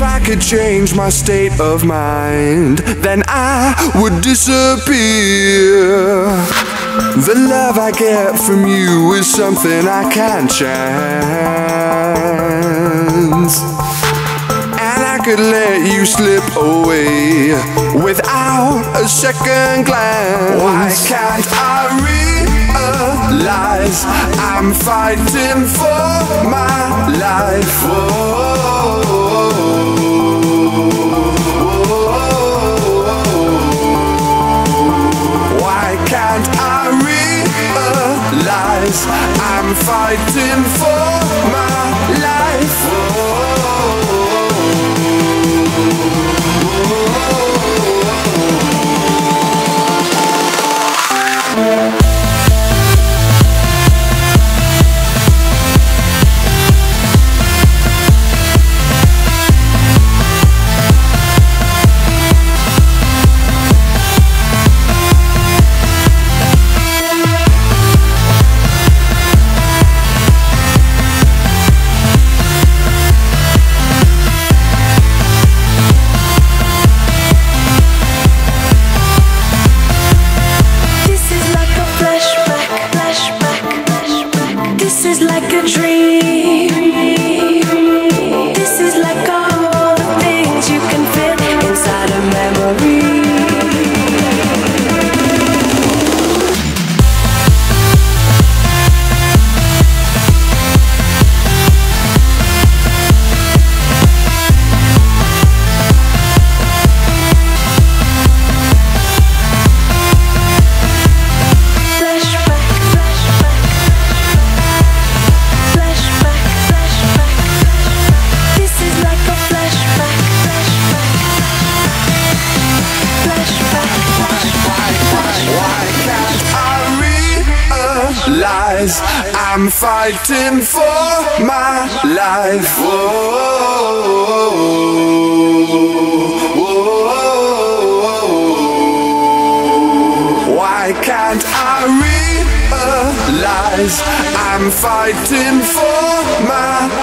If I could change my state of mind, then I would disappear. The love I get from you is something I can't chance, and I could let you slip away without a second glance. Why can't I realize I'm fighting for my life? Why can't I realize I'm fighting for my life? I'm fighting for my life. Why can't I realize I'm fighting for my